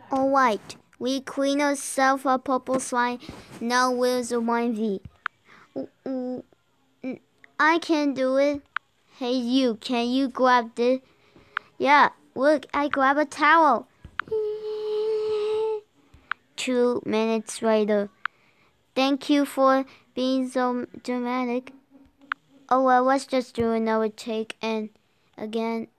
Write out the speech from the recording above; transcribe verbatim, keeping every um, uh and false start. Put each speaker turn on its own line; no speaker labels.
Alright, we clean ourselves a purple slime. Now where's the one V? I can do it. Hey you, can you grab this? Yeah, look, I grab a towel. Two minutes later. Thank you for being so dramatic. Oh well, let's just do another take and again.